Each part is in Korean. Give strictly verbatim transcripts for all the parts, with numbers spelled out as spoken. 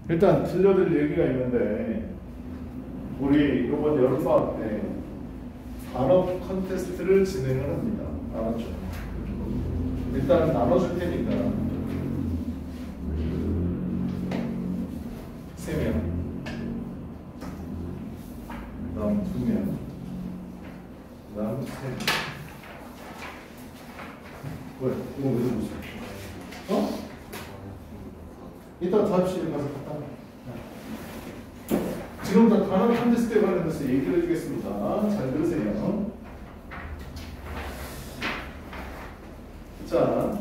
일단 들려드릴 얘기가 있는데 우리 이번 여름방학 때 단어 컨테스트를 진행을 합니다. 알았죠? 일단 나눠줄 테니까 세 명, 그 다음 두 명, 그 다음 세 명. 왜? 이거 왜 보세요? 어? 이따 답실에 가서 갖다 놔. 지금 다 단어 컨테스트에 관련해서 얘기를 해주겠습니다. 잘 들으세요. 자,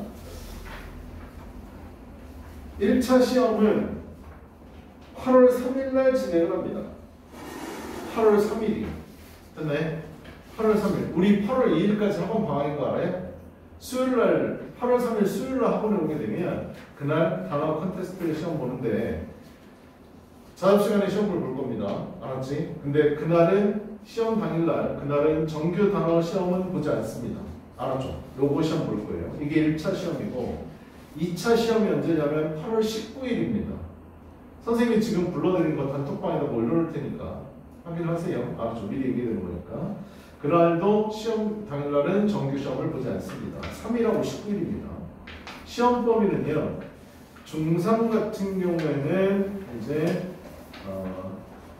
일 차 시험은 팔월 삼일 날 진행을 합니다. 팔월 삼일이 됐네? 팔월 삼일. 우리 팔월 이일까지 학원 방학인 거 알아요? 수요일 날, 팔월 삼일 수요일 날 학원에 오게 되면 그날 단어 컨테스트 시험 보는데 자습 시간에 시험을 볼 겁니다. 알았지? 근데 그날은 시험 당일날, 그날은 정규 단어 시험은 보지 않습니다. 알았죠? 요거 시험 볼 거예요. 이게 일 차 시험이고 이 차 시험이 언제냐면 팔월 십구일입니다. 선생님이 지금 불러드린 거 단톡방에다 올려놓을 테니까 확인하세요. 알았죠? 미리 얘기되는 거니까. 그날도 시험 당일날은 정규 시험을 보지 않습니다. 삼일하고 십구일입니다. 시험 범위는요. 중삼 같은 경우에는 이제 어,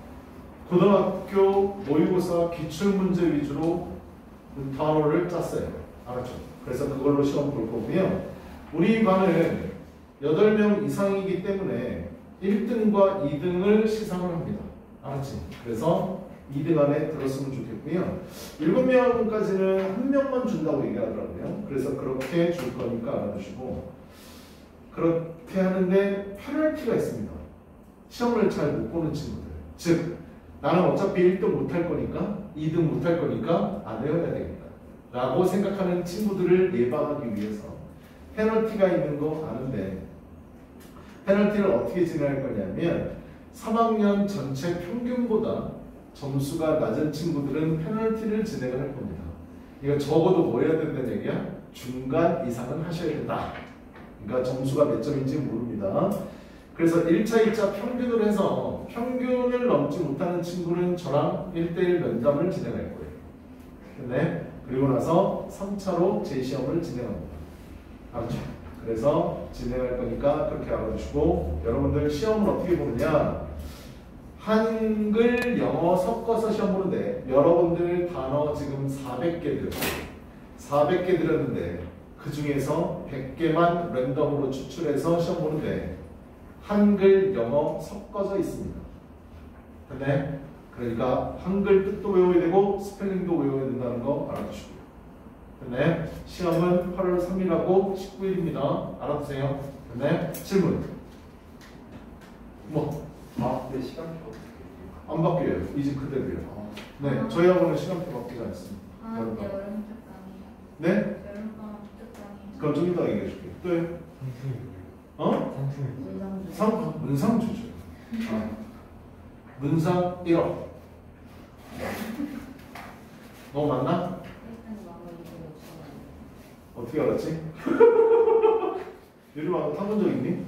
고등학교 모의고사 기출문제 위주로 단어를 짰어요. 알았죠? 그래서 그걸로 시험 볼 거고요. 우리 반은 여덟 명 이상이기 때문에 일 등과 이 등을 시상을 합니다. 알았지? 그래서 이 등 안에 들었으면 좋겠고요. 일곱 명까지는 한 명만 준다고 얘기하더라고요. 그래서 그렇게 줄 거니까 알아두시고 그렇게 하는데 페널티가 있습니다. 시험을 잘 못 보는 친구들. 즉 나는 어차피 일 등 못할 거니까 이 등 못할 거니까 안 외워야 되겠다 라고 생각하는 친구들을 예방하기 위해서 페널티가 있는 거 아는데 페널티를 어떻게 진행할 거냐면 삼 학년 전체 평균보다 점수가 낮은 친구들은 페널티를 진행을 할 겁니다. 이거 적어도 뭐 해야 된다는 얘기야? 중간 이상은 하셔야 된다. 그러니까 점수가 몇 점인지 모릅니다. 그래서 일 차, 이 차 평균으로 해서 평균을 넘지 못하는 친구는 저랑 일 대일 면담을 진행할 거예요. 네. 그리고 나서 삼 차로 재시험을 진행합니다. 알았죠? 그래서 진행할 거니까 그렇게 알아두시고 여러분들 시험을 어떻게 보느냐 한글, 영어 섞어서 시험 보는데 여러분들 단어 지금 사백 개 들었어요. 사백 개 들었는데 그 중에서 백 개만 랜덤으로 추출해서 시험 보는데 한글, 영어 섞어져 있습니다. 네? 그러니까 한글 뜻도 외워야 되고 스펠링도 외워야 된다는 거 알아두시고요. 네? 시험은 팔월 삼일하고 십구일입니다. 알아두세요. 네? 질문. 뭐? 아, 근데 시간표 안 바뀌어요. 이 집 그대로요. 아. 네, 저희 학원은 시간표 바뀌지 않습니다. 아, 여름방학. 네, 여름 특강이요. 네? 여름방학 특강이요. 그럼 좀 이따 얘기해 줄게요. 또요? 어? 문상주. 상, 문상주죠. 아. 문상 일억. 너 맞나? 일단 마무리 이거 어떻게 알았지? 요즘 타본 적 있니?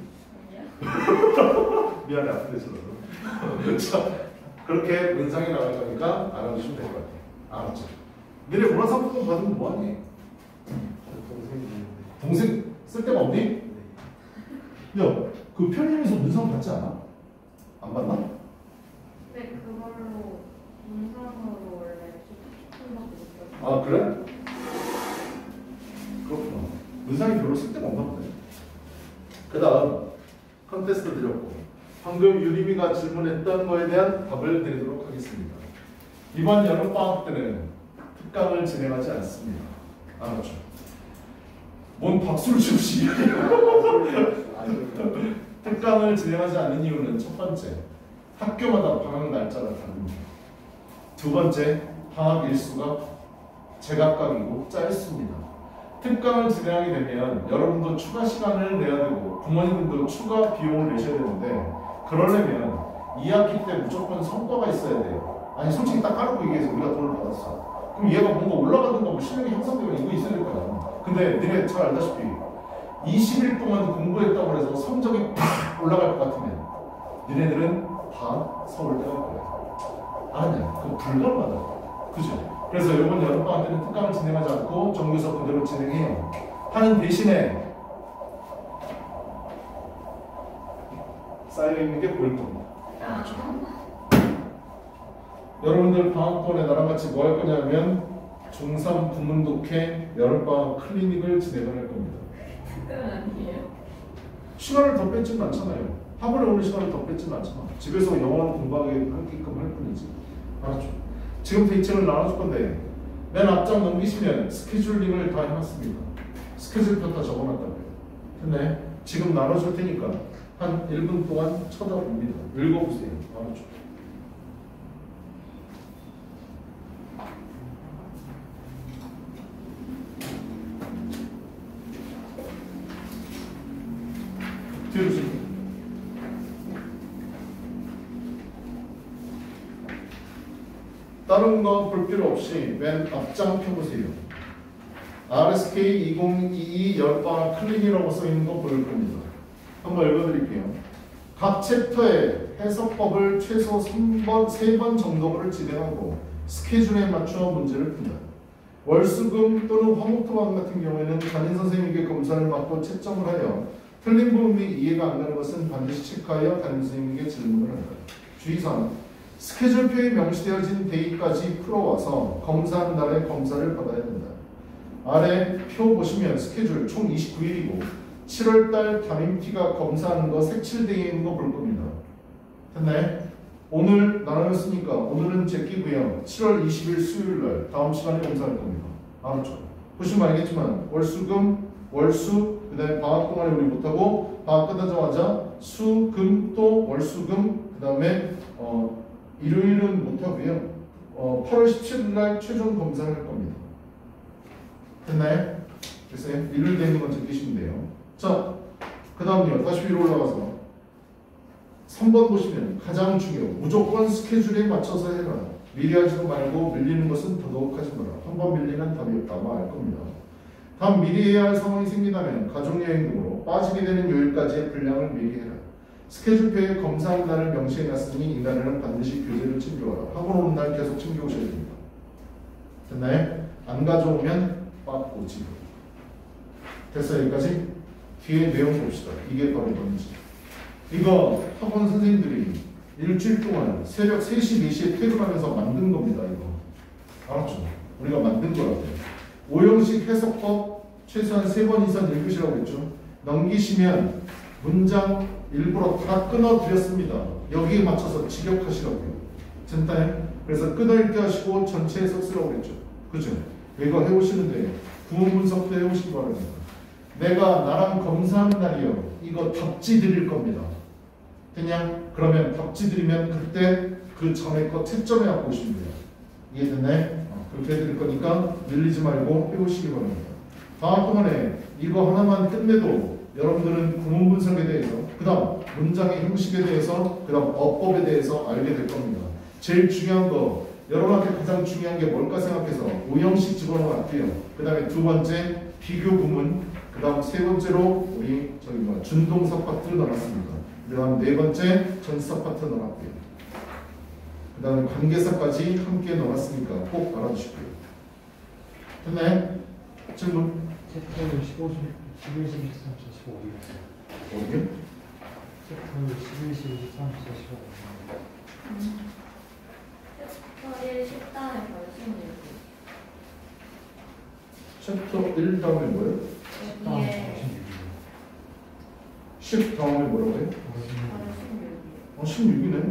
아니요. 미안해, 아픈 데서 자, 그렇게 문상이 나갈 거니까 알아두시면 될 것 같아요. 알았죠? 너네 문화상품권 받으면 뭐하니? 동생이 있는데. 동생 쓸 데가 없니? 네. 야, 그 편의점에서 문상 받지 않아? 안 받나? 네, 그걸로 문상으로 원래 소통밖에 못 써요. 아, 그래? 그렇구나. 문상이 별로 쓸 데가 없나 보네. 그 다음 컨테스트 드렸고 방금 유림이가 질문했던 거에 대한 답을 드리도록 하겠습니다. 이번 여름방학 때는 특강을 진행하지 않습니다. 알았죠? 뭔 박수를 치우시 특강을 진행하지 않는 이유는 첫 번째, 학교마다 방학 날짜가 다릅니다. 두 번째, 방학 일수가 제각각이고 짧습니다. 특강을 진행하게 되면 여러분도 추가 시간을 내야 되고 부모님들도 추가 비용을 내셔야 되는데 그러려면 이 학기 때 무조건 성과가 있어야 돼요. 아니 솔직히 딱 까놓고 얘기해서 우리가 돈을 받았어. 그럼 얘가 뭔가 올라가든가 뭐 실력이 향상되면 이거 있어야 될 거야. 근데 니네 잘 알다시피 이십 일 동안 공부했다고 해서 성적이 팍 올라갈 것 같으면 니네들은 다 서울대 갈 거야. 아니야. 그거 불가능하다. 그죠? 그래서 이번 여름방학 때는 특강을 진행하지 않고 정규석 그대로 진행해요. 하는 대신에 쌓여있는 게 보일 겁니다. 여러분들 방학번에 나랑 같이 뭐 할 거냐면 중삼 국문독해 여름방학 클리닉을 진행을 할 겁니다. 그건 아니에요. 시간을 더 뺏지는 않잖아요. 학원에 오는 시간을 더 뺏지는 않잖아. 집에서 영어를 공부하게끔 할 뿐이지. 알았죠? 지금 대책을 나눠줄 건데 맨 앞장 넘기시면 스케줄링을 다 해놨습니다. 스케줄표 다 적어놨다고요. 근데 지금 나눠줄 테니까 한 일 분 동안 쳐다봅니다. 읽어보세요. 알았죠? 뒤로 주세요. 다른 거 볼 필요 없이 맨 앞장 펴보세요. 알에스케이 이천이십이 열방학 클린이라고 써있는 거 보일 겁니다. 한번 읽어드릴게요. 각 챕터의 해석법을 최소 삼 번, 세 번 정도를 진행하고 스케줄에 맞춰 문제를 푼다. 월수금 또는 화목토방 같은 경우에는 담임선생님에게 검사를 맡고 채점을 하여 틀린 부분이 이해가 안 가는 것은 반드시 체크하여 담임선생님에게 질문을 한다. 주의사항 스케줄표에 명시되어진 데이까지 풀어와서 검사하는 날에 검사를 받아야 된다. 아래 표 보시면 스케줄 총 이십구 일이고 칠월달 담임티가 검사하는 거 색칠되어 있는 거 볼 겁니다. 됐나요? 오늘 나눠줬으니까 오늘은 제끼고요. 칠월 이십일 수요일날 다음 시간에 검사할 겁니다. 알았죠? 보시면 알겠지만 월수금, 월수, 그 다음에 방학 동안에 우리 못하고 방학 끝나자마자 수, 금, 또 월수금, 그 다음에 어, 일요일은 못하고요. 어, 팔월 십칠일날 최종 검사를 할 겁니다. 됐나요? 됐어요? 일요일 되는 건 제끼시면 돼요. 자, 그 다음요. 다시 위로 올라가서 삼 번 보시면 가장 중요. 무조건 스케줄에 맞춰서 해라. 미리 하지도 말고 밀리는 것은 더더욱 하지 마라. 한 번 밀리면 답이 없다. 아마 알 겁니다. 다음 미리 해야 할 상황이 생기다면 가족여행 등으로 빠지게 되는 요일까지의 분량을 미리 해라. 스케줄표에 검사한 날을 명시해놨으니 이날에는 반드시 교재를 챙겨와라. 학원 오는 날 계속 챙겨오셔야 됩니다. 됐나요? 안 가져오면 빠꾸 지금. 됐어요? 여기까지? 뒤에 내용 봅시다. 이게 바로 뭔지. 이거 학원 선생님들이 일주일 동안 새벽 세 시, 네 시에 퇴근하면서 만든 겁니다. 이거 알았죠? 우리가 만든 거라고요. 오형식 해석법 최소한 세 번 이상 읽으시라고 했죠. 넘기시면 문장 일부러 다 끊어드렸습니다. 여기에 맞춰서 직역하시라고요. 됐나요? 그래서 끊어읽기 하시고 전체 해석 쓰라고 했죠. 그죠? 이거 해오시는데 구문 분석도 해오시기 바랍니다. 내가 나랑 검사하는 날이요. 이거 답지 드릴 겁니다. 그냥 그러면 답지 드리면 그때 그 전에 거 채점해 갖고 오시면 돼요. 이해됐나요? 어, 그렇게 해드릴 거니까 밀리지 말고 해오시기 바랍니다. 다음 동안에 이거 하나만 끝내도 여러분들은 구문 분석에 대해서, 그 다음 문장의 형식에 대해서, 그 다음 어법에 대해서 알게 될 겁니다. 제일 중요한 거, 여러분한테 가장 중요한 게 뭘까 생각해서 오형식 집어넣어놨고요. 그 다음에 두 번째 비교 구문, 그 다음 세 번째로 우리 저기 뭐 준동사 파트 넣어놨습니다. 그 다음 네 번째 전사 파트 넣어놨고요. 그 다음에 관계사까지 함께 넣어놨으니까 꼭 알아두시고요. 됐나요? 질문? 챕터는 십오, 십일, 십이, 십삼, 십오 어디 갔어요? 어디요? 챕터는 십일, 십이, 십삼, 십오 챕터 일, 십 다음에 바로 십육. 챕터 일 다음에 뭐예요? 여기에 십 다음에 뭐라고 해요? 바로 십육이에요. 어, 십육이네.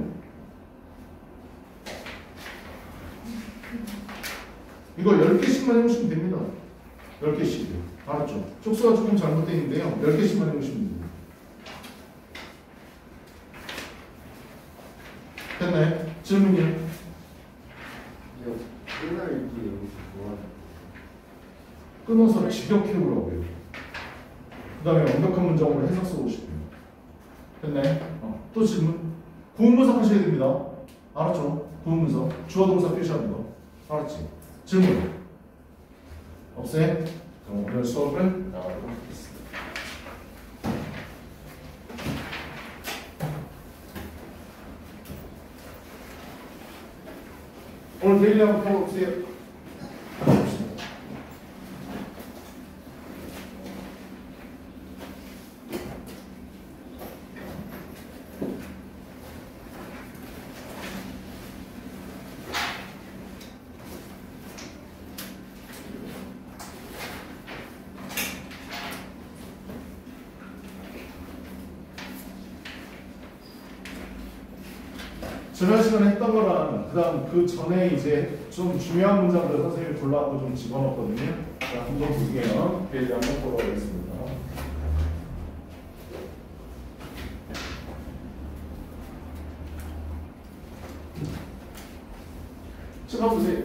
이거 열 개씩만 해오시면 됩니다. 열 개씩이요. 알았죠? 쪽수가 조금 잘못되어 있는데요. 열 개씩만 해오시면 됩니다. 됐나요? 질문이요? 끝날 읽기 여기서 뭐하는 끊어서 직역해오라고요. 그 다음에 완벽한 문장으로 해석 써오시고요. 됐나요? 어, 또 질문? 구문분석 하셔야 됩니다. 알았죠? 구문분석. 주어 동사 표시하는 거. 알았지? 질문? 없어요? 그럼 오늘 수업을 나가도록 하겠습니다. 오늘 데일리 한번 펴보세요. 지난 시간에 했던 거랑 그 다음 그 전에 이제 좀 중요한 문장들을 선생님이 골라갖고 좀 집어넣었거든요. 자, 한번 볼게요. 페이지 한번 보러 가겠습니다. 지금 보세요.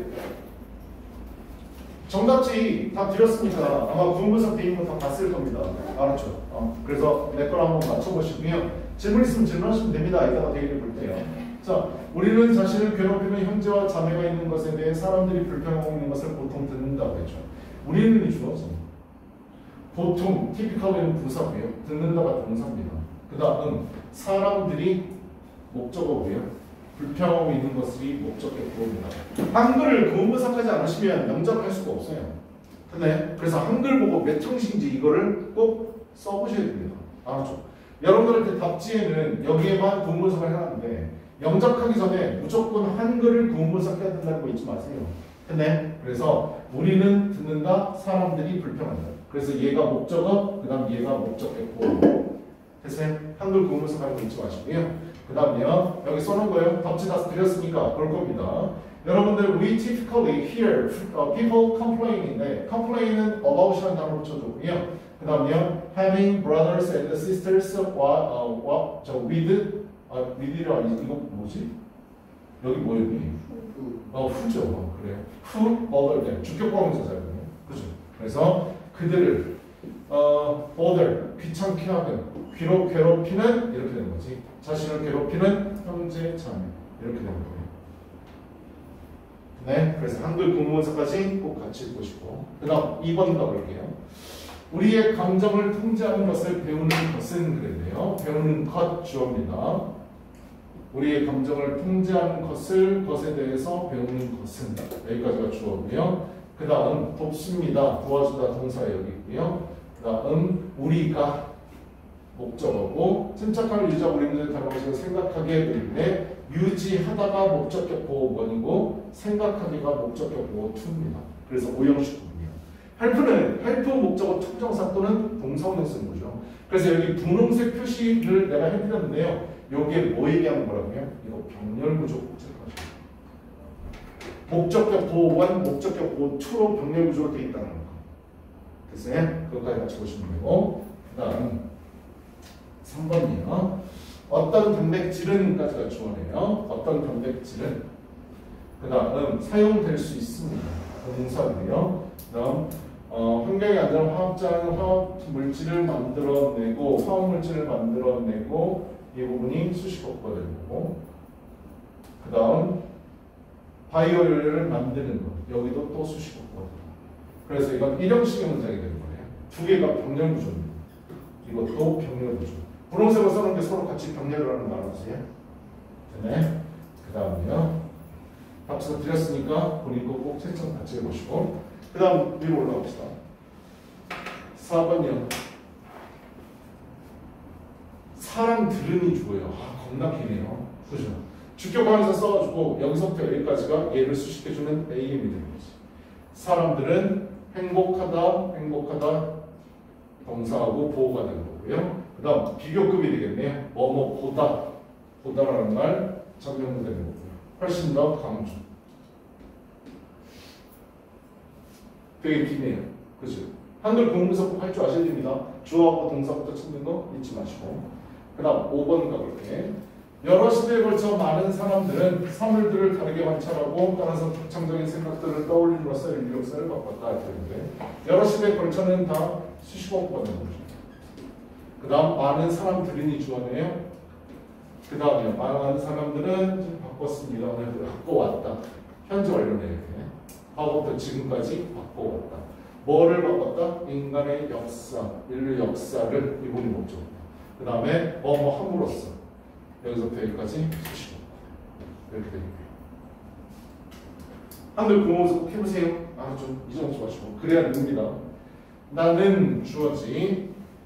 정답지 다 드렸으니까 아마 구문분석 돼 있는 거 다 봤을 겁니다. 알았죠? 어, 그래서 내 걸 한번 맞춰보시고요. 질문 있으면 질문하시면 됩니다. 이따가 데이를 볼 때요. 자, 우리는 자신을 괴롭히는 형제와 자매가 있는 것에 대해 사람들이 불평하고 있는 것을 보통 듣는다고 했죠. 우리는 주어서 보통 티피컬은 부사고요. 듣는다가 동사입니다. 그 다음 사람들이 목적어고요. 불평하고 있는 것이 목적격 구어입니다. 한글을 구문부사하지 않으시면 영접할 수가 없어요. 근데 그래서 한글 보고 몇 형식인지 이거를 꼭 써보셔야 됩니다. 알았죠? 여러분들한테 답지에는 여기에만 구문부사를 해놨는데 영작하기 전에 무조건 한글을 구문부사 해야 된다는 거 잊지 마세요. 근데 그래서 우리는 듣는다, 사람들이 불평한다. 그래서 얘가 목적어, 그 다음 얘가 목적격 구어. 됐어요? 한글 구문부사 하는 거 잊지 마시고요. 그 다음에요. 여기 써놓은 거예요. 답지 다 드렸으니까 볼 겁니다. 여러분들 we typically hear uh, people complaining. complain은 about이라는 단어로 붙여줬고요. 그 다음에요. having brothers and sisters uh, uh, 저 with 아, 위디라 이거 뭐지? 여기 뭐 여기? 어, 후죠. 어, 그래요. 후, bother them. 주격과문자잖아요. 그죠? 그래서 그들을 어, bother, 귀찮게 하는, 괴롭, 괴롭히는 이렇게 되는 거지. 자신을 괴롭히는 형제, 자매 이렇게 되는 거예요. 네, 그래서 한글 구문사까지 꼭 같이 보시고 그 다음 이 번 가볼게요. 우리의 감정을 통제하는 것을 배우는 것은 그랬네요. 배우는 것 주어입니다. 우리의 감정을 통제하는 것을 것에 대해서 배우는 것은 여기까지가 주어고요. 그 다음 돕습니다. 도와주다 동사 여기 있고요. 그 다음 우리가 목적어고 침착함을 유지하고 우리는 다른 것을 생각하게 될 때 유지하다가 목적격 보호 일이고 생각하기가 목적격 보호 이입니다. 그래서 오형식이에요. 헬프는 헬프 목적어 특정사 또는 동사원에 쓰는 거죠. 그래서 여기 분홍색 표시를 내가 해드렸는데요. 여기에 뭐 얘기하는 거라고요? 이거 병렬구조 체크하시죠. 목적격 보호 일, 목적격 보호 이로 병렬구조로 되어 있다는 거. 됐어요? 그것까지 같이 보시면 되고 그 다음 삼 번이요. 어떤 단백질은까지가 주어네요. 어떤 단백질은 그 다음 사용될 수 있습니다. 동사고요. 그 다음 어, 환경에 안전한 화학자는 화학 물질을 만들어내고 화학 물질을 만들어내고 이 부분이 수식어가 되는 거고 그 다음 바이오 연료를 만드는 거 여기도 또 수식어가 되고 그래서 이건 일형식의 문장이 되는 거예요. 두 개가 병렬구조입니다. 이것도 병렬구조. 분홍색으로 써놓은 게 서로 같이 병렬을 하는 거 알아보세요. 네. 그 다음에요. 답서 드렸으니까 본인 거 꼭 채점 같이 해보시고 그 다음 위로 올라갑시다. 사 번이요. 사람들은이 주어요. 아, 겁나 기네요. 그죠? 주격관에서 써가지고 여기서부터 여기까지가 얘를 수식해주는 에이엠이 되는 거지. 사람들은 행복하다, 행복하다 동사하고 보호가 되는 거고요. 그 다음 비교급이 되겠네요. 뭐뭐 보다, 보다라는 말 적용되는 거고요. 훨씬 더 강조. 되게 기네요. 그죠? 한글 공부서 꼭 할 줄 아셔야 됩니다. 주어하고 동사부터 찾는 거 잊지 마시고. 그 다음 오 번 가볼게. 여러 시대에 걸쳐 많은 사람들은 사물들을 다르게 관찰하고 따라서 독창적인 생각들을 떠올림으로써 인류 역사를 바꿨다 했는데 여러 시대에 걸쳐는 다 수식어가 되는 거죠. 그 다음 많은 사람들은이 주어네요. 그 다음에 많은 사람들은 바꿨습니다. 바꿔왔다. 현재 완료네 이렇게. 과거부터 지금까지 바꿔왔다. 뭐를 바꿨다? 인간의 역사, 인류 역사를 이분이 목적입니다. 그 다음에 뭐뭐 함으로써 여기서부터 여기까지 수식어 이렇게 됩니다. 한글 공모서 꼭 해보세요. 아, 좀 이정도 좀 하시고 그래야 됩니다. 나는 주어지.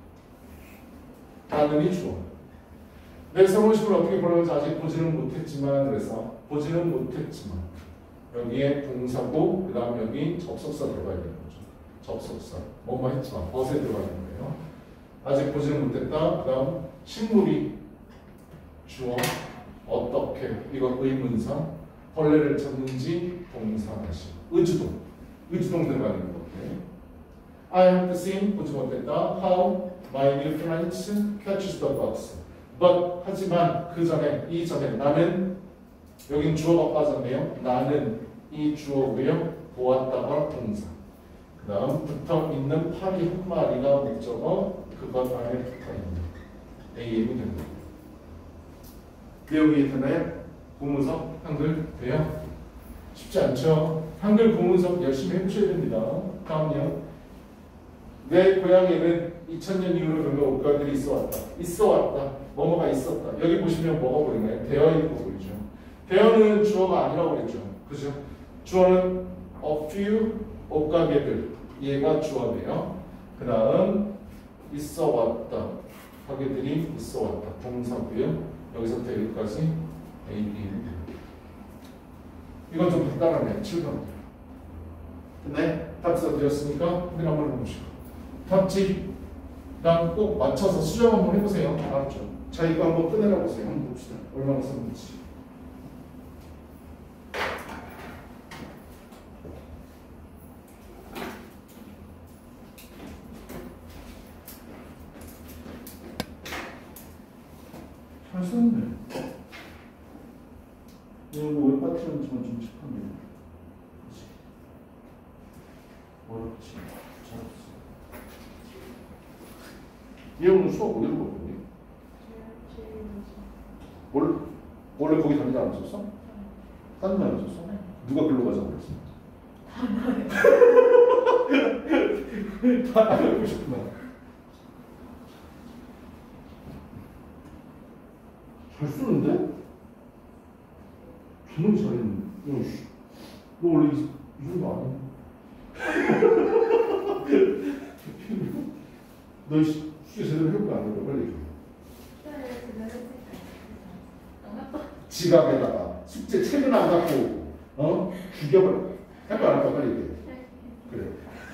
나는이 주어. 내 서울식을 어떻게 보려는지 아직 보지는 못했지만 그래서 보지는 못했지만 여기에 동사고 그 다음 여기 접속사 들어가야 되는 거죠. 접속사. 뭐뭐 했지만 벗에 들어가는 거예요. 아직 보지는 못했다. 그 다음 식물이 주어 어떻게 이건 의문사 벌레를 잡는지 동사 다시 의주동 의주동 들어가는 거 같아요. I have seen 보지 못했다. How my new friends catches the bugs. But 하지만 그 전에 이 전에 나는 여긴 주어가 빠졌네요. 나는 이 주어고요. 보았다가 동사. 그 다음 붙어 있는 파리 한 마리가 목적어 그것 안에 붙어 있는 에이엠이 됩니다. 내용이 있잖아요. 고문서 한글 돼요? 쉽지 않죠? 한글 고문서 열심히 해보셔야 됩니다. 다음요. 내 고향에는 이천 년 이후로 별로 옷가들이 있어 왔다. 있어 왔다. 뭐뭐가 있었다. 여기 보시면 뭐가 보이나요? 되어 있고 보이죠. 되어는 주어가 아니라고 그랬죠. 그죠? 주어는 a few 옷가게들. 얘가 주어네요. 그 다음 있어 왔다. 가게들이 있어 왔다. 동사고요. 여기서부터 여기까지 A, B, 이건 좀 간단하네요. 칠 번. 네, 답 써드렸으니까 확인 한번 해보시고 답지랑 꼭 맞춰서 수정 한번 해보세요. 알았죠? 자, 이거 한번 끝내라 보세요. 한번 봅시다. 얼마나 썼는지. 잘 썼네. 이거 왜 빠뜨렸는지만 좀 짚었네요. 그치? 어렵지. 잘했어. 이 형은 수업 어디로 갔니? 원래, 원래 거기 다니지 않았었어? 딴 데 다녔었어? 누가 글로 가자고 그랬어? 다 알고 싶구나. 잘 쓰는데? 정말 잘했네. 야, 씨. 너 원래 이, 이 정도 아니야? 너 씨, 숙제 제대로 해볼 거안 해볼 거야? 빨리 얘기해. 지갑에다가 숙제 책은 안 갖고 어? 죽여버려. 할 거 안 할 거야? 빨리 얘기해. 그래.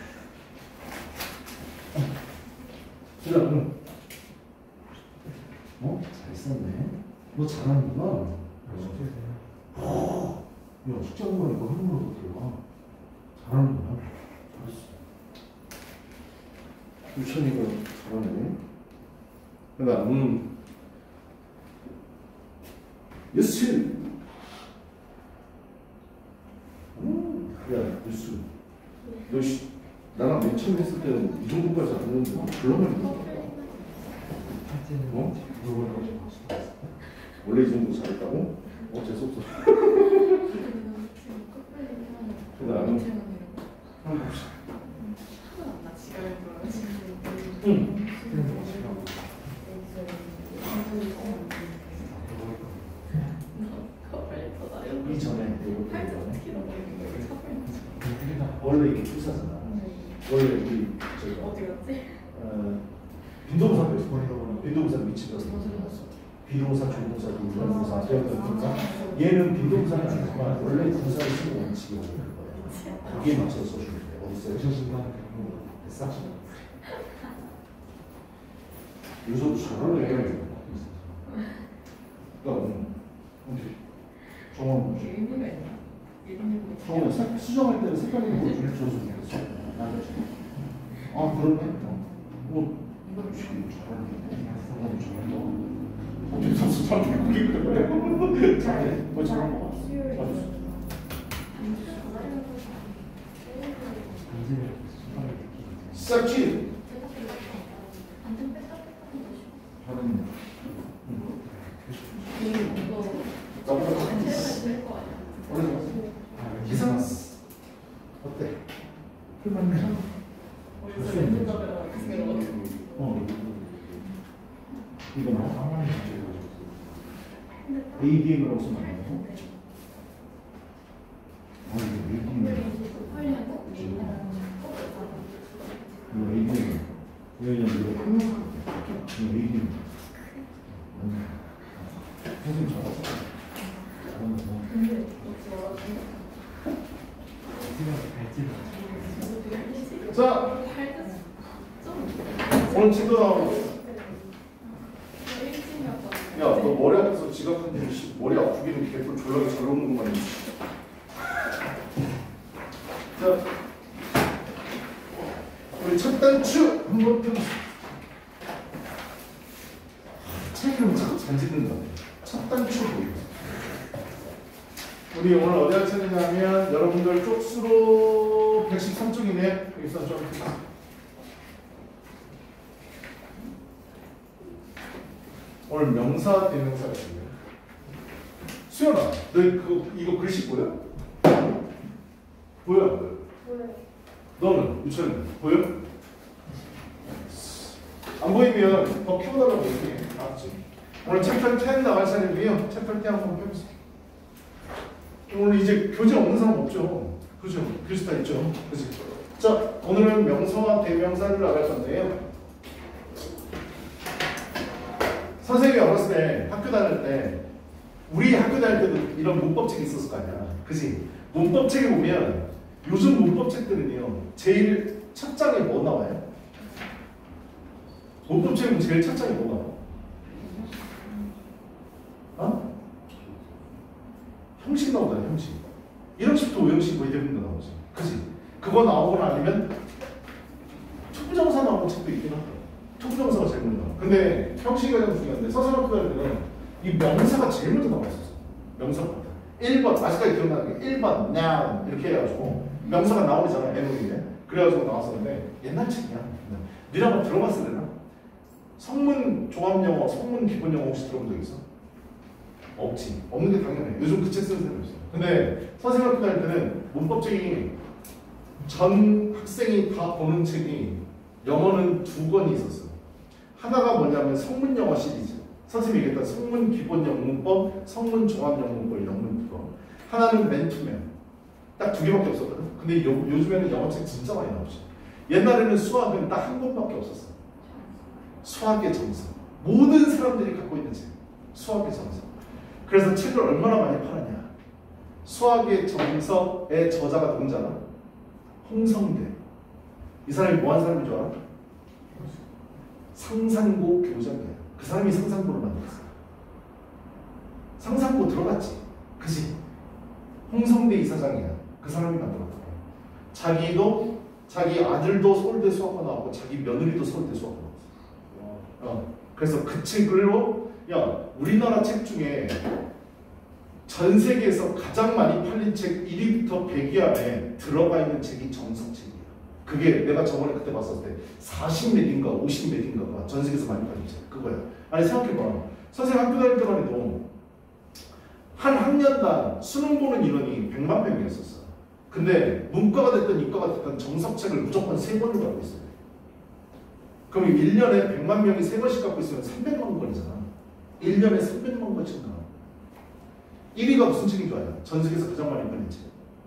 자, 응. 어? 잘 썼네. 너 잘하는구나. 어, 야, 숙제 공부하니까 한국어로 어떻게 와? 잘하는구나. 잘했어. 유천이가 잘하네. 그 다음, 음. 뉴스. 음, 야, 뉴스. 너, 씨, 나랑 맨 처음 했을 때는 이 정도까지 안 했는데, 불러만 했다. 어? 원래 이 정도 잘했다고? 어, 재수없어. 그 다음 한번 봅시다. 응. 이전에 원래 이렇게 출사잖아. 원래 우리 저희가 어디 갔지? 어, 빈도부사도 있어. 빈도부사 미치면서 비동사, 조동사, 비동사, 대형동사. 얘는 빈동사는 아니지만 원래 동사를 쓰는 원칙이 오는 거예요. 거기에 맞춰서 써주면 돼요. 어디 있어요? 됐어? 요새도 잘하네. 그러니까 정원 뭐지? 의미가 있나? 정원 색 수정할 때는 색깔이 뭐 줄여줘서 좋겠어. 아 그러네. 어, 이거 잘하네. 너무 잘한다. 어떻게 샀어? 잘 그게 그래. 잘해. 뭐 잘한 거 같아. 잘했어. 싹지. 잘했네. 기상 어때? 풀만해. 어. 이거 뭐? 에이비엠이라고 쓰면 안 돼요? 아, 이거 선생님 잘하죠? 근데 혹시 뭐라고? 자, 오늘 진도 나오고. 야, 너 머리 아파서 지각한 일 머리 아프기는 개뿔 졸라게 잘 녹는 것만 있어. 자, 우리 첫 단추 한번 펴보세요. 책을 참 잘 짓는다. 첫 단추 보이죠? 우리 오늘 어디 할 차례냐면 여러분들 쪽수로 백십삼 쪽이네. 백십삼 쪽. 오늘 명사 대명사가 있네요. 수연아, 너 그 이거 글씨 보여? 보여? 안 보여? 보여요. 너는 유철은 보여? 안 보이면 더 키워달라고 얘기해. 알았지? 오늘 챕터 텐 나갈 차례고요. 챕터 텐 한번 펴보세요. 오늘 이제 교재 없는 사람 없죠? 그죠? 교재 다 있죠? 그지? 자, 오늘은 명사와 대명사를 나갈 건데요. 선생님이 어렸을 때 학교 다닐 때 우리 학교 다닐 때도 이런 문법책이 있었을 거 아니야. 그지? 문법책에 보면 요즘 문법책들은요. 제일 첫 장에 뭐 나와요? 문법책은 제일 첫 장에 뭐 나와? 어? 형식 나오잖아. 형식. 일 학시부터 오 형식 거의 대부분 다 나오지. 그지? 그거 나오거나 아니면 투부정사 나오는 책도 있긴 하다. 투부정사가 제일 먼저 나와. 근데 형식이 가장 중요한데 서술학교 다닐 때는 이 명사가 제일 먼저 나와 있었어. 명사가. 일 번 아직까지 기억나는 게 일 번 noun 이렇게 해가지고 명사가 나오잖아. 에노이네. 그래가지고 나왔었는데 옛날 책이야. 니네 한번 들어봤을 때나? 성문 종합영어, 성문 기본영어 혹시 들어본 적 있어? 없지. 없는 게 당연해. 요즘 그 책 쓰는 사람이 없어. 근데 선생님학교 다닐 때는 문법책이 전 학생이 다 보는 책이 영어는 두 권이 있었어요. 하나가 뭐냐면 성문영어 시리즈. 선생님이 얘기했던 성문 기본 영문법, 성문 종합 영문법, 영문법. 하나는 맨투맨. 딱 두 개밖에 없었거든. 근데 요, 요즘에는 영어책 진짜 많이 나오죠. 옛날에는 수학은 딱 한 권밖에 없었어. 수학의 정석. 모든 사람들이 갖고 있는 책. 수학의 정석. 그래서 책을 얼마나 많이 팔았냐. 수학의 정석의 저자가 누군지 알아? 홍성대. 이 사람이 뭐한 사람인 줄 알아? 상상고 교장이야. 그 사람이 상상고를 만들었어. 상상고 들어갔지. 그지? 홍성대 이사장이야. 그 사람이 만들었다. 자기도 자기 아들도 서울대 수학과 나왔고 자기 며느리도 서울대 수학과 나왔어. 어. 그래서 그 책으로 야 우리나라 책 중에 전 세계에서 가장 많이 팔린 책 일 위부터 백 위 안에 들어가 있는 책이 정석책이야. 그게 내가 저번에 그때 봤을 때 사십 몇인가 오십 몇인가가 전 세계에서 많이 팔린 책 그거야. 아니 생각해봐. 선생님 학교 다닐 때만 해도 한 학년당 수능 보는 인원이 백만 명이었었어. 근데 문과가 됐든 이과가 됐든 정석책을 무조건 세 권을 갖고 있어요. 그럼 일 년에 백만 명이 세 권씩 갖고 있으면 삼백만 권이잖아. 일 년에 삼백만 권씩 나와. 일 위가 무슨 책인 줄 알아요? 전 세계에서 가장 많이 팔린 책.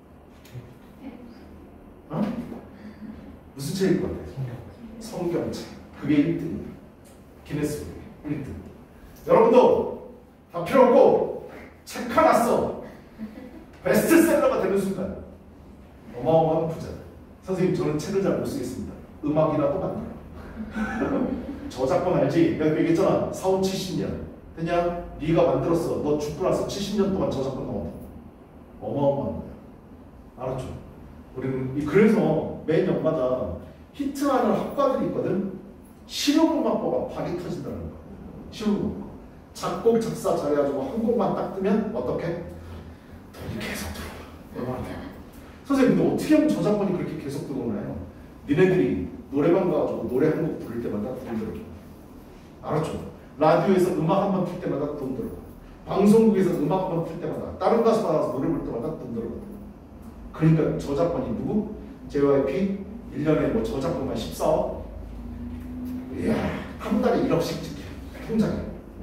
어? 무슨 책일 것 같아? 성경책. 그게 일 등이야. 기네스북 일 등. 여러분도 다 필요 없고 책 하나 써. 베스트셀러가 되는 순간 어마어마한 부자. 선생님 저는 책을 잘 못 쓰겠습니다. 음악이라도 만들어. 저작권 알지? 내가 얘기했잖아. 사오, 칠십 년. 그냥 네가 만들었어. 너 죽고 나서 칠십 년 동안 저작권 나온다. 어마어마한 거야. 알았죠? 우리는 그래서 매 년마다 히트하는 학과들이 있거든. 실용음악과가 박이 터진다는 거야. 실용음악과. 작곡, 작사 잘해가지고 한 곡만 딱 뜨면 어떻게? 돈이 계속 들어와. 선생님 근데 어떻게 하면 저작권이 그렇게 계속 들어오나요? 니네들이 노래방 가가지고 노래 한 곡 부를 때마다 돈 들어줘. 알았죠? 라디오에서 음악 한 번 틀 때마다 돈 들어가. 방송국에서 음악 한 번 틀 때마다 다른 가수 나와서 노래 부를 때마다 돈 들어가. 그러니까 저작권이 누구? 제이와이피 일 년에 뭐 저작권만 십사억? 이야, 한 달에 일억씩 찍혀. 통장에.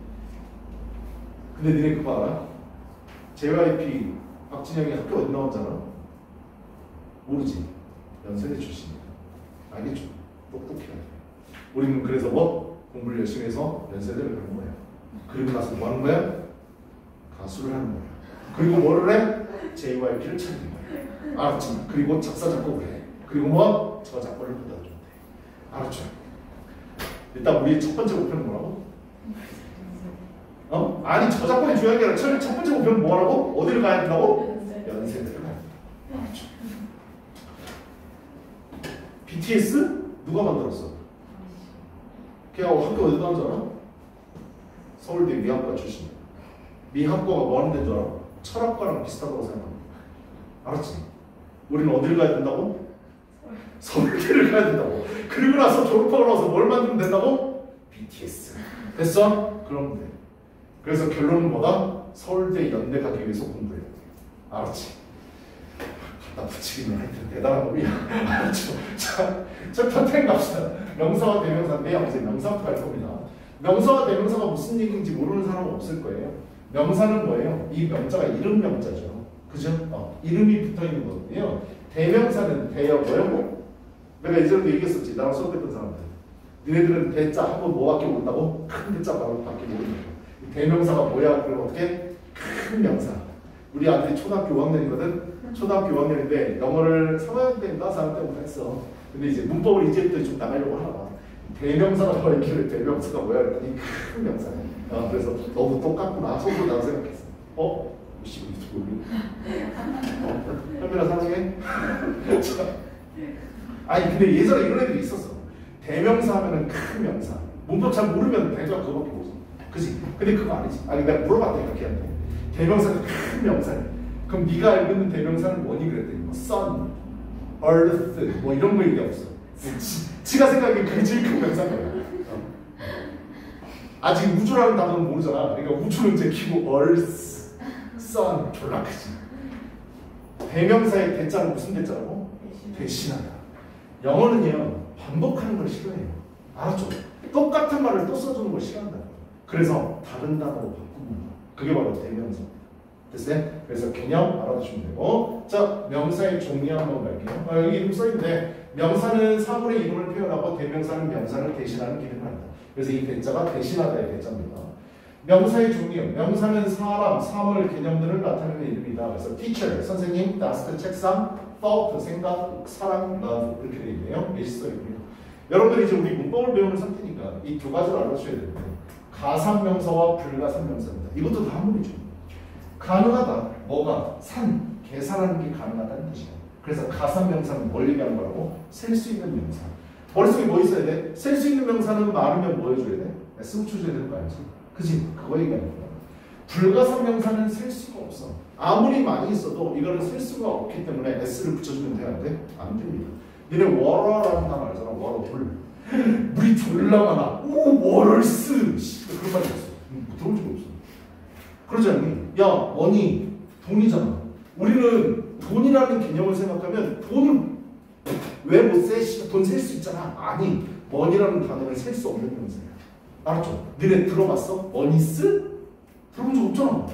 근데 니네 그거 알아? 제이와이피 박진영이 학교 어디 나왔잖아? 모르지. 연세대 출신이야. 알겠죠? 똑똑해야 돼. 우리는 그래서 뭐? 공부를 열심히 해서 연세대를 가는 거야. 그리고 나서 뭐 하는 거야? 가수를 하는 거야. 그리고 뭐를 해? 제이와이피를 찾는 거야. 알았지? 그리고 작사 작곡을 해. 그리고 뭐 저작권을 받아준대. 알았죠? 일단 우리 첫 번째 목표는 뭐라고? 어? 아니 저작권이 중요한 게 아니라 첫, 첫 번째 목표는 뭐라고? 어디를 가야 된다고? 연세대를 가야 된다. 알았죠? 비티에스 누가 만들었어? 걔가 학교 어디 나온 줄 알아? 서울대 미학과 출신. 미학과가 뭐 하는 데인 줄 알아? 철학과랑 비슷하다고 생각합니다. 알았지? 우리는 어디를 가야 된다고? 서울대를 가야 된다고. 그리고 나서 졸업하고 나서 뭘 만들면 된다고? 비티에스. 됐어? 그럼 돼. 그래서 결론은 뭐다? 서울대 연대 가기 위해서 공부해야 돼. 알았지? 갖다 붙이기는 하여튼 대단한 놈이야. 알았죠? 자, 챕터 텐 갑시다. 명사와 대명사인데요. 이제 명사부터 갈 겁니다. 명사와 대명사가 무슨 얘기인지 모르는 사람은 없을 거예요. 명사는 뭐예요? 이 명자가 이름 명자죠. 그죠? 어, 이름이 붙어 있는 거거든요. 대명사는 대여 뭐요? 내가 예전에도 얘기했었지. 나랑 수업했던 사람들. 너네들은 대자 한번 뭐밖에 모른다고? 큰 대자 말밖에 모른다고. 대명사가 뭐야? 그럼 어떻게? 큰 명사. 우리 아들이 초등학교 오 학년이거든. 초등학교 오 학년인데 영어를 삼 학년 때인가 사 학년 때부터 했어. 근데 이제 문법을 이제부터 좀 나가려고 하나 봐. 대명사가 뭐야? 이렇게 대명사가 뭐야? 그랬더니 큰 명사네. 어, 그래서 너도 똑같구나. 속으로 나도 생각했어. 어? 씨, 우리 어? 현민아 사랑해? 아니 근데 예전에 이런 애들이 있었어. 대명사 하면은 큰 명사. 문법 잘 모르면 대자 그거밖에 모르 그지? 근데 그거 아니지. 아니 내가 물어봤다니까 걔한테. 대명사가 큰 명사네. 그럼 네가 알고 있는 대명사는 뭐니 그랬더니 뭐 sun, earth 뭐 이런 거 얘기 없어. 지, 지가 생각하기엔 그게 제일 큰 명사인 거야. 어. 아직 우주라는 단어는 모르잖아. 그러니까 우주는 제키고 earth, sun 졸라 크지. 대명사의 대자는 무슨 대자라고? 대신하다. 영어는요 반복하는 걸 싫어해요. 알았죠? 똑같은 말을 또 써주는 걸 싫어한다. 그래서 다른 단어로 바꾸는 거. 그게 바로 대명사. 됐어요? 그래서 개념 알아두시면 되고. 자, 명사의 종류 한번 갈게요. 아, 여기 이름 써있는데 명사는 사물의 이름을 표현하고 대명사는 명사를 대신하는 기능을 한다. 그래서 이 대자가 대신하다의 대자입니다. 명사의 종류. 명사는 사람, 사물, 개념들을 나타내는 이름이다. 그래서 teacher, 선생님, desk, 책상, thought, 생각, 사랑, love 이렇게 되어 있네요. 예시 써있고요. 여러분들이 이제 우리 문법을 배우는 상태니까 이 두 가지를 알아주셔야 되는데 가산명사와 불가산명사입니다. 이것도 다 한문이죠. 가능하다. 뭐가? 산, 계산하는 게 가능하다는 뜻이야. 그래서 가산명사는 뭘 얘기하는 거라고? 셀 수 있는 명사. 머릿속에 뭐 있어야 돼? 셀 수 있는 명사는 많으면 뭐 해줘야 돼? 에스 붙여줘야 되는 거 알지? 그지? 그거 얘기하는 거야. 불가산명사는 셀 수가 없어. 아무리 많이 있어도 이거는 셀 수가 없기 때문에 S를 붙여주면 되는데 안 됩니다. 니네 워러라는 단어 알잖아. 워러, 물. 물이 졸라 많아. 오, 워럴스. 그런 말이 없어. 들어본 적이 없어. 그러지 않니? 야, 머니, 돈이잖아. 우리는 돈이라는 개념을 생각하면 돈을 왜 못 세? 돈 셀 수 있잖아. 아니, 머니라는 단어를 셀 수 없는 명사야. 알았죠? 너네 들어봤어? 머니스? 들어본 적 없잖아.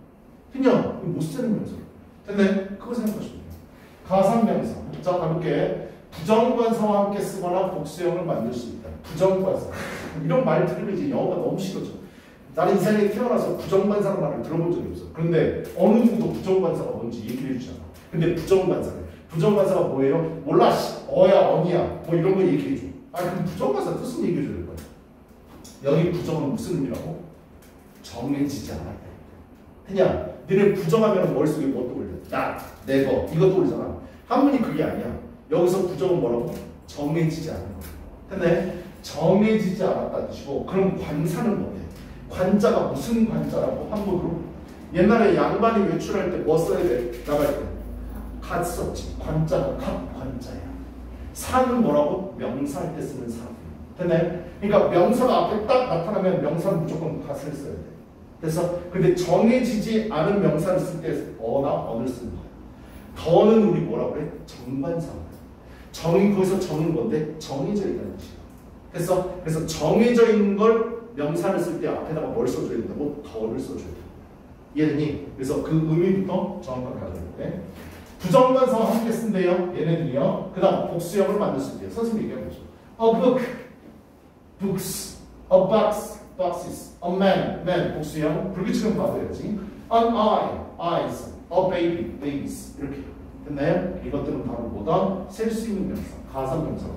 그냥 못 쓰는 명사. 됐네? 그거 생각하시면 돼요. 가산명사. 자, 가볼게. 부정관사와 함께 쓰거나 복수형을 만들 수 있다. 부정관사. 이런 말 들으면 이제 영어가 너무 싫어져. 나는 이 세상에 태어나서 부정관사라는 말을 들어본 적이 없어. 그런데 어느 누구도 부정관사가 뭔지 얘기를 해주잖아. 근데 부정관사래. 부정관사가 뭐예요? 몰라. 씨. 어야, 어니야. 뭐 이런 거 얘기해줘. 아니, 그럼 부정관사 뜻은 얘기해줘야 될 거야. 여기 부정은 무슨 의미라고? 정해지지 않았다. 그냥 너네 부정하면 머릿속에 뭐 떠올려? 나, 내 거, 이거 떠올리잖아. 한문이 그게 아니야. 여기서 부정은 뭐라고? 정해지지 않은 거. 근데 정해지지 않았다 뜻이고, 그럼 관사는 뭐래? 관자가 무슨 관자라고? 한문으로? 옛날에 양반이 외출할 때 뭐 써야 돼? 나갈 때 갓 썼지. 관자가 갓 관자야. 사는 뭐라고? 명사할 때 쓰는 사. 됐네? 그러니까 명사가 앞에 딱 나타나면 명사는 무조건 갓을 써야 돼. 그래서 근데 정해지지 않은 명사를 쓸 때 어나 언을 쓰는 거야. 더는 우리 뭐라고 그래? 정관사. 정이 거기서 정인 건데 정해져 있다는 뜻이야. 됐어? 그래서 정해져 있는 걸 명사를 쓸 때 앞에다가 뭘 써줘야 된다고? 더를 써줘야 돼. 이해되니? 그래서 그 의미부터 정확하게 알아야 돼. 부정관사와 함께 쓴대요. 얘네들이요. 그 다음 복수형을 만들 수 있대요. 선생님 얘기하는 거죠. A book, books, a box, boxes. A man, man 복수형 불규칙은 받아야지. An eye, eyes. A baby, babies. 이렇게 됐나요? 이것들은 바로 뭐다? 셀 수 있는 명사, 가산명사가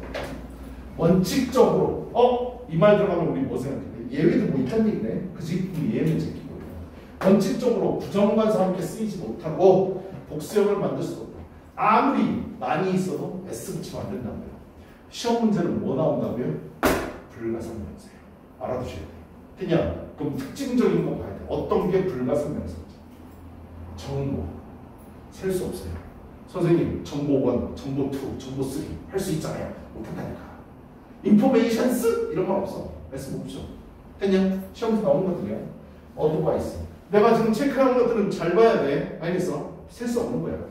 원칙적으로 어? 이 말 들어가면 우리 뭐 생각해? 예외도 뭐 있다는 얘기네. 그지? 예외는 제끼고 원칙적으로 부정관사 함께 쓰이지 못하고 복수형을 만들 수 없다. 아무리 많이 있어도 S 붙이면 안 된다고요. 시험 문제는 뭐 나온다고요? 불가산명사예요. 알아두셔야 돼요. 그냥 그럼 특징적인 거 봐야 돼. 어떤 게 불가산명사인지. 정보 셀 수 없어요. 선생님 정보 일, 정보 이, 정보 삼 할 수 있잖아요. 못한다니까. 인포메이션스 이런 건 없어. S 없죠. 그냥 시험에서 나오는 것들이야. 어드바이스. 내가 지금 체크하는 것들은 잘 봐야 돼. 알겠어? 셀 수 없는 거야.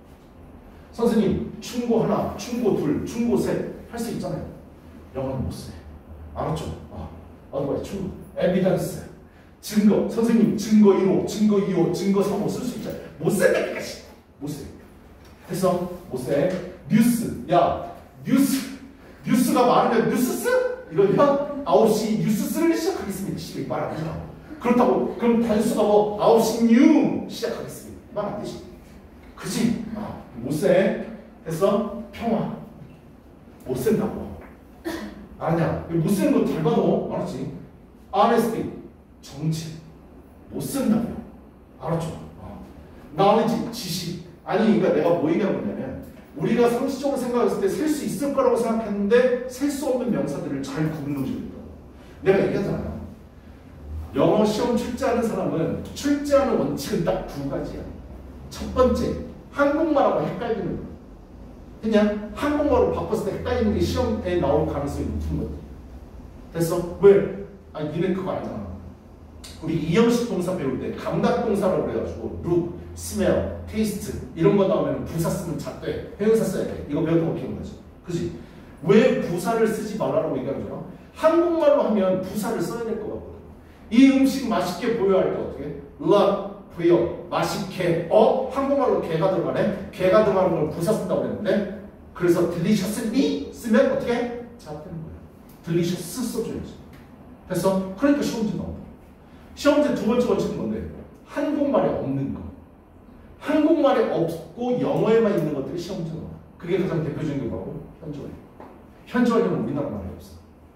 선생님 충고 하나, 충고 둘, 충고 셋 할 수 있잖아요. 영어는 못 써. 알았죠? 아, 어드바이스, 충고, 에비던스, 증거. 선생님 증거 일 호, 증거 이 호, 증거 삼 호 쓸 수 있잖아요. 못 쓴다니까. 못 써. 됐어? 못 써. 뉴스. 야, 뉴스. 뉴스가 많으면 뉴스스? 이러면 아홉 시 뉴스스를 시작하겠습니다. 씨, 말 안 되잖아. 그렇다고 그럼 단수가 뭐 아홉 시 뉴 시작하겠습니다. 말 안 되지. 그지? 아, 못 써. 됐어? 평화. 못 쓴다고. 아니야. 못 쓰는 거 잘 봐도 알았지? honesty. 정치. 못 쓴다고요. 알았죠? 어. knowledge. 지식. 아니, 그러니까 내가 뭐 얘기하는 거냐면 우리가 상식적으로 생각했을 때 셀 수 있을 거라고 생각했는데 셀 수 없는 명사들을 잘 구분해 주는 거야. 내가 얘기하잖아요. 영어 시험 출제하는 사람은 출제하는 원칙은 딱 두 가지야. 첫 번째, 한국말하고 헷갈리는 거야. 그냥 한국말로 바꿨을 때 헷갈리는 게 시험에 나올 가능성이 높은 거야. 됐어? 왜? 아니, 니네 그거 알잖아. 우리 이형식 동사 배울 때 감각 동사라고 그래가지고 look, smell, taste 이런 거 나오면 부사 쓰면 잣돼. 형용사 써야 돼. 이거 배웠던 거 기억나지? 그지? 왜 부사를 쓰지 말라고 얘기하는 거야? 한국말로 하면 부사를 써야 될 것 같거든. 이 음식 맛있게 보여야 할 때 어떻게? love, 보여, 맛있게. 어? 한국말로 개가 들어가네? 개가 들어가는 걸 부사 쓴다고 그랬는데 그래서 deliciously 쓰면 어떻게? 잣되는 거야. delicious 써줘야지. 됐어? 그러니까 시험 문제 나온다. 시험 문제 두 번째 원칙은 뭔데? 한국말에 없는 거. 한국말에 없고 영어에만 있는 것들이 시험 문제 나와. 그게 가장 대표적인 게 뭐고? 현지완료. 현지완료는 우리나라 말에 없어.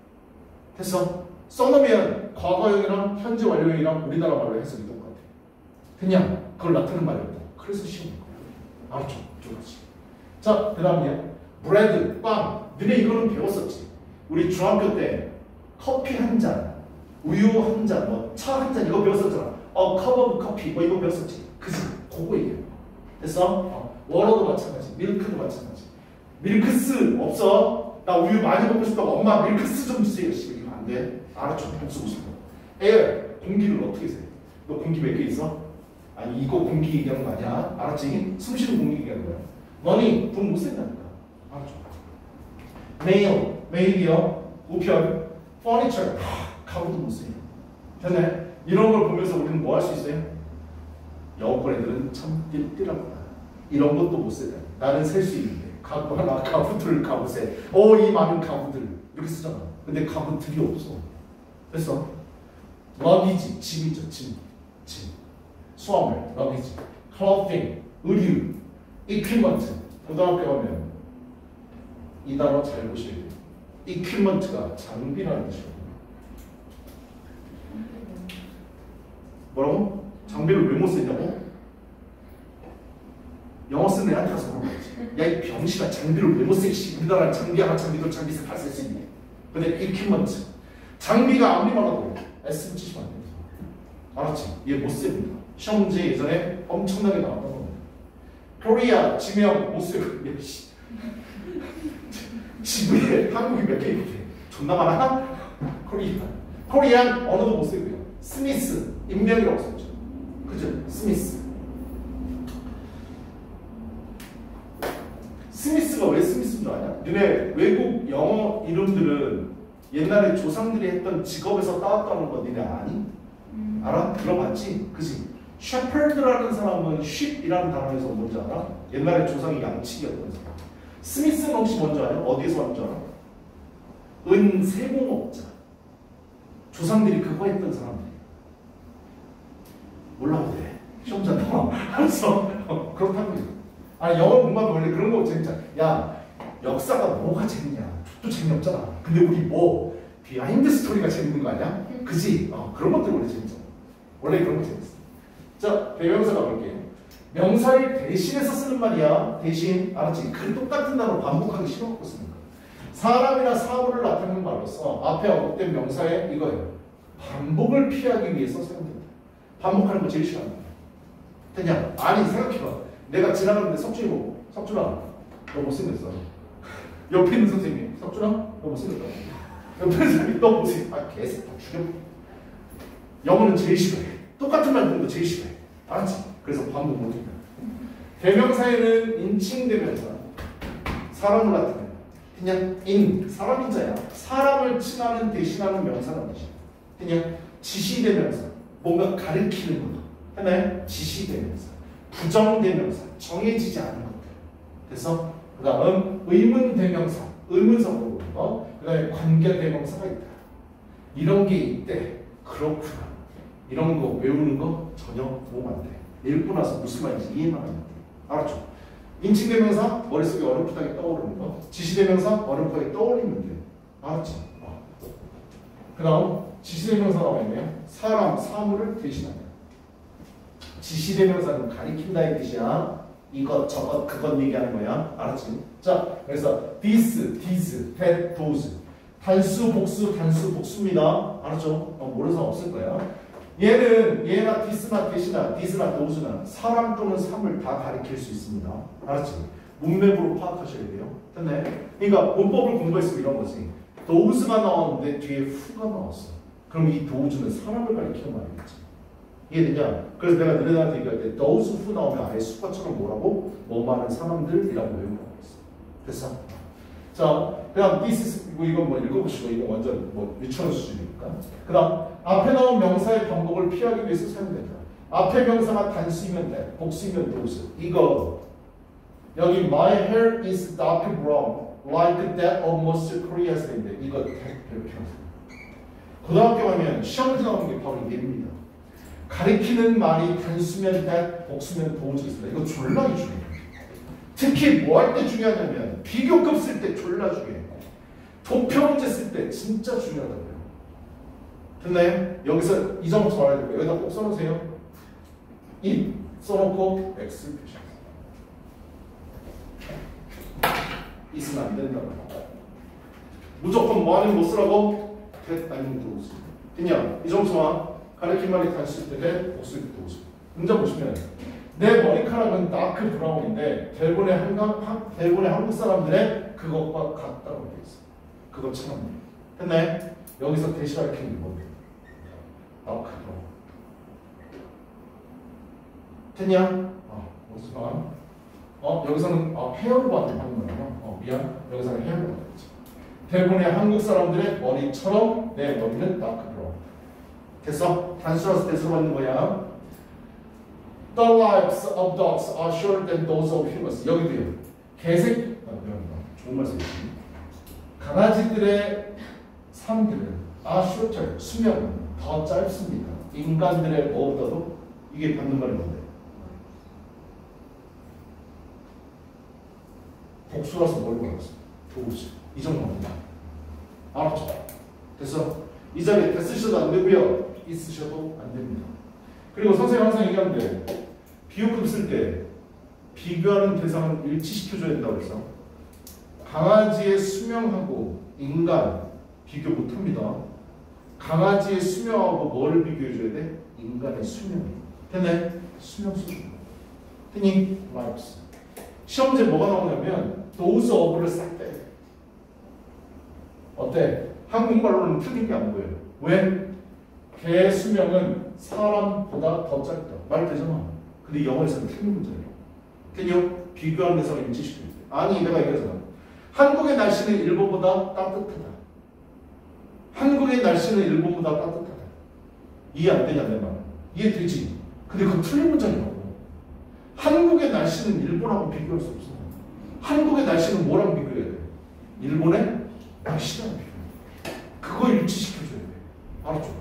됐어? 써놓으면 과거형이랑 현지완료형이랑 우리나라 말로 해석이 똑같아. 그냥 그걸 나타내는 말이 없다. 그래서 시험인 거야. 알았죠? 좋았지. 자, 그 다음이야. 브레드, 빵. 너네 이거는 배웠었지. 우리 중학교 때 커피 한 잔, 우유 한 잔, 뭐 차 한 잔 이거 배웠었잖아. 어, 컵 오브 커피 뭐 이거 배웠었지. 그지? 그거 얘기해. 됐어? 어. 워러도 마찬가지. 밀크도 마찬가지. 밀크스 없어? 나 우유 많이 먹고 싶다고 엄마 밀크스 좀 주세요. 이거 안 돼. 알았죠? 복수고 싶어. 에어, 공기를 어떻게 세? 너 공기 몇 개 있어? 아니 이거 공기 얘기하는 거 아니야. 알았지? 숨 쉬는 공기 얘기하는 거야. 너니 돈 못 쓴다니까. 알았죠? 메일, 메일이요. 우편, furniture. 가구도 못 써요. 됐네? 이런 걸 보면서 우리는 뭐 할 수 있어요? 영어권 애들은 참 띨띨하구나. 이런 것도 못 써요. 나는 셀 수 있는데 가구 하나, 가구 둘, 가구 셋. 오, 이 많은 가구들 이렇게 쓰잖아. 근데 가구들이 없어. 됐어? 러기지, 짐이죠. 짐, 짐. 수화물, 러기지. clothing, 의류, equipment. 고등학교 가면 이 단어 잘 보셔야 돼요. equipment가 장비라는 뜻이거든요. 뭐라고? 장비를 왜 못 쓰냐고? 영어 쓰는 애한테 가서 물어봐야지. 야, 이 병신아, 장비를 왜 못 쓰지? 우리나라 장비 하나, 장비도 장비 다 쓸 수 있네. 근데 equipment. 장비가 아무리 많아도 S 붙이시면 안 됩니다. 알았지? 얘 못 씁니다. 시험 문제 예전에 엄청나게 나왔던 겁니다. 코리아, 지명, 못 쓰고, 씨. 지구에 한국이 몇 개 있게? 존나 많아? 코리아. 코리안, 언어도 못 쓰고요. 스미스, 인명이라고 썼죠. 그죠? 스미스. 스미스가 왜 스미스인 줄 아냐? 니네 외국 영어 이름들은 옛날에 조상들이 했던 직업에서 따왔다는 거 니네 아니? 음. 알아? 들어봤지? 그지? 셰퍼드라는 사람은 sheep이라는 단어에서 뭔지 알아? 옛날에 조상이 양치기였던 사람. 스미스는 혹시 뭔지 알아? 어디에서 왔는 줄 알아? 은세공업자. 조상들이 그거 했던 사람들. 몰라도 돼. 시험 잘 나와. 알았어? 어, 그렇다고 해. 아, 영어 공부하면 원래 그런 거 재밌잖아. 야, 역사가 뭐가 재밌냐? 또 재미없잖아. 근데 우리 뭐 비하인드 스토리가 재밌는 거 아니야? 그지? 어, 그런 것들 원래 재밌잖아. 원래 그런 거 재밌어. 자, 대명사 가볼게요. 명사를 대신해서 쓰는 말이야. 대신. 알았지? 그 똑같은 단어로 반복하기 싫어갖고 쓰는 거야. 사람이나 사물을 나타내는 말로써 앞에 언급된 명사에 이거예요. 반복을 피하기 위해서 사용된다. 반복하는 거 제일 싫어한다. 그냥 아니 생각해봐. 내가 지나가는데 석준이 보고 석준아 너 못생겼어. 옆에 있는 선생님이 석준아 너 못생겼다. 옆에 있는 사람이 너 못생겼어. 아 개새끼 다 죽여. 영어는 제일 싫어해. 똑같은 말 듣는 거 제일 싫어해. 알았지? 그래서 반복 못한다. 대명사에는 인칭 대명사 사람을 나타내 그냥 인 사람인자야. 사람을 칭하는 대신하는 명사라는 뜻이야. 그냥 지시대명사 뭔가 가리키는 것. 하나의 지시대명사 부정대명사 정해지지 않은 것들. 그래서 그 다음 의문대명사 의문성으로 보는 거. 그 다음에 관계대명사가 있다. 이런 게 있대. 그렇구나. 이런 거 외우는 거 전혀 도움 안 돼. 읽고 나서 무슨 말인지 이해만 하면 돼. 알았죠? 인칭대명사 머릿속에 어렴풋하게 떠오르는 거. 지시대명사 어렴풋하게 떠올리면 돼. 알았지? 어. 그 다음 지시대명사 나와 있네요. 사람, 사물을 대신한다. 지시대명사는 가리킨다의 뜻이야. 이것, 저것, 그것 얘기하는 거야. 알았지? 자, 그래서 this, these, that, those. 단수, 복수, 단수, 복수입니다. 알았죠? 어, 모르는 사람 없을 거야. 얘는 얘나 this나 that이나 this나 those나 사람 또는 사물 다 가리킬 수 있습니다. 알았지? 문맥으로 파악하셔야 돼요. 됐네? 그러니까 문법을 공부했으면 이런 거지. those가 나왔는데 뒤에 who가 나왔어. 그럼 이 those는 사람을 가리키는 말이겠지. 이해되냐? 그래서 내가 너네들한테 얘기할 때 those who 나오면 아예 수가처럼 뭐라고? 뭐 많은 사람들이라고 외우는 거 있어. 됐어? 자, 그 다음 this is, 뭐 이건 뭐 읽어보시고 이거 완전 뭐 유치원 수준이니까. 그 다음 앞에 나온 명사의 반복을 피하기 위해서 사용된다. 앞에 명사가 단수이면 돼. 복수이면 those. 이거 여기 my hair is dark brown like that of most Koreans 인데 이거 이렇게 고등학교 가면 시험에서 나오는 게 바로 이게입니다. 가리키는 말이 단수면 that, 복수면 those 있습니다. 이거 졸라 중요해요. 특히 뭐 할 때 중요하냐면 비교급 쓸 때 졸라 중요해요. 도표 문제 쓸 때 진짜 중요하다고요. 됐나요? 여기서 이 점 알아야 되고요. 여기다 꼭 써놓으세요. 이 써놓고 X 표시하세요. 있으면 안 된다고. 무조건 뭐 아니면 못 쓰라고? that 아니면 those. 그냥 이 점수만 가리킨 말이 단수일 때 that, 복수일 때 those. 문제 보시면 내 머리카락은 다크 브라운인데 대부분의 한국, 대부분의 한국 사람들의 그것과 같다고 되어 있어. 그것처럼. 했나요? 여기서 대시 가리키는 게 뭔데? 다크 브라운. 됐냐? 어, 무슨 어, 여기서는 어, 헤어로 받는 거야. 어, 미안. 여기서는 헤어로 받는 거지. 대부분의 한국 사람들의 머리처럼 내 머리는 다크 브라운. 됐어? 단수라서 대수로 받는 거야. The lives of dogs are shorter than those of humans. 여기도요. 개색, 아, 좋은 말씀이지. 강아지들의 삶들은 are shorter, 수명은 더 짧습니다. 인간들의 뭐보다도 이게 받는 말이 뭔데? 복수라서 뭘 몰랐어? 도우지. 이 정도입니다. 알았죠? 됐어? 이 자리에 쓰셔도 안 되고요. 있으셔도 안 됩니다. 그리고 선생님 항상 얘기하는데 비교급 쓸 때 비교하는 대상을 일치시켜줘야 된다고 해서 강아지의 수명하고 인간 비교 못합니다. 강아지의 수명하고 뭐를 비교해줘야 돼? 인간의 수명. 됐네? 수명 수준. 됐니? lives. 시험제 뭐가 나오냐면 those of를 싹 빼. 어때? 한국말로는 틀린 게 안 보여요. 왜? 개의 수명은 사람보다 더 짧다. 말 되잖아. 근데 영어에서는 틀린 문제예요. 그냥 비교하는 대상을 일치시켜야 돼. 아니 내가 얘기하잖아. 한국의 날씨는 일본보다 따뜻하다. 한국의 날씨는 일본보다 따뜻하다. 이해 안 되냐 내 말. 이해되지? 근데 그건 틀린 문제냐고. 한국의 날씨는 일본하고 비교할 수 없어. 한국의 날씨는 뭐랑 비교해야 돼? 일본의 날씨랑 비교해. 그거 일치시켜줘야 돼. 알았죠?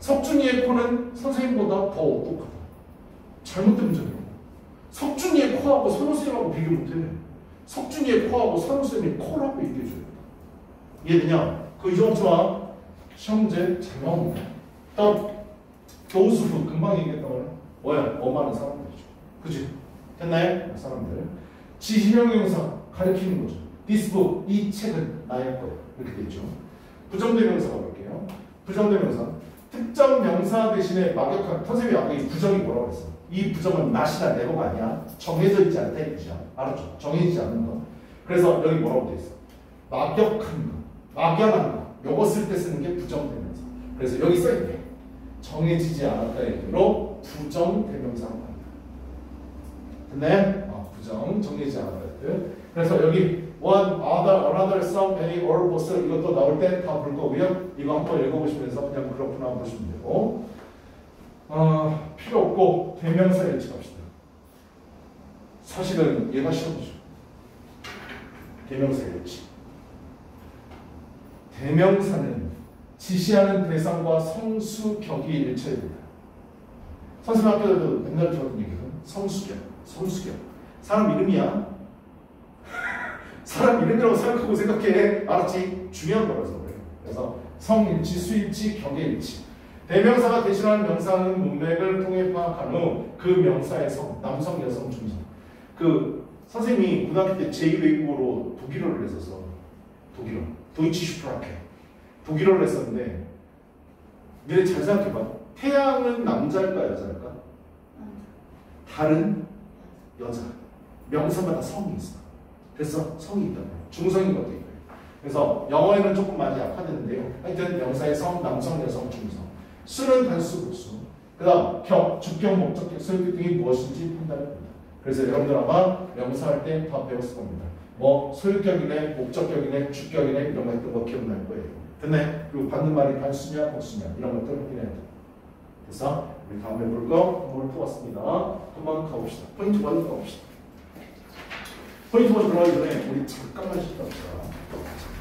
석준이의 코는 선생님보다 더 똑똑하다. 잘못된 문제예요. 석준이의 코하고 선우쌤하고 비교 못해. 석준이의 코하고 선우쌤이 코라고 얘기해줘야 된다. 이해되냐? 그 이정도만 시험 문제 잘 나옵니다. 다음 교수부 금방 얘기했던 거는 뭐야? 엄마는 사람들이죠. 그치? 됐나요? 사람들. 지시명명사 가리키는 거죠. This book, 이 책은 나의 거예요. 이렇게 되죠. 부정대명사 가볼게요. 부정대명사. 특정 명사 대신에 막역한, 선생님이 아까 이 부정이 뭐라고 했어? 이 부정은 not이나 never가 아니야. 정해져 있지 않다 이 뜻이야. 알았죠? 정해지지 않는 거. 그래서 여기 뭐라고 돼 있어? 막역한 거, 막연한 거. 요거 쓸 때 쓰는 게 부정대명사. 그래서 여기 써있네. 정해지지 않았다의 뜻으로 부정대명사로 간다. 됐네? 어, 부정, 정해지지 않았다의 뜻. 그래서 여기 one, other, another, some, any, or, both 이것도 나올 때 다 볼 거고요. 이거 한번 읽어보시면서 그냥 그렇구나 보시면 되고. 어, 필요 없고 대명사 일치 갑시다. 사실은 얘가 시험이죠. 대명사 일치. 대명사는 지시하는 대상과 성수격이 일치해야 됩니다. 선생님 학교에도 맨날 들었던 얘기는 성수격, 성수격. 사람 이름이야. 사람 이름이라고 생각하고 생각해. 알았지? 중요한 거라서 그래요. 그래서 성일치, 수일치, 격일치. 대명사가 대신하는 명사는 문맥을 통해 파악한 후 그 명사의 성, 남성, 여성, 중성. 그 선생님이 고등학교 때 제이 외국어로 독일어를 했어서 독일어, 도이치 슈프라케 독일어를 했었는데 니네 잘 생각해봐. 태양은 남자일까 여자일까? 달은 여자. 명사마다 성이 있어. 그래서 성이 있다고 해요. 중성인 것도 있고요. 그래서 영어에는 조금 많이 약화되는데요. 하여튼 명사의 성, 남성, 여성, 중성. 수는 단수, 복수. 그 다음 격, 주격, 목적격, 소유격 등이 무엇인지 판단해봅니다. 그래서 여러분들 아마 명사할 때 다 배웠을 겁니다. 뭐 소유격이네, 목적격이네, 주격이네 이런 거 했던 거 기억날 거예요. 됐네? 그리고 받는 말이 단수냐, 복수냐 이런 것들 확인해야 돼요. 그래서 우리 다음에 볼 거 오늘 풀었습니다. 한번 가봅시다. 포인트 일 가봅시다. 포인트 일 들어가기 전에 우리 잠깐만 쉬다 봅시다.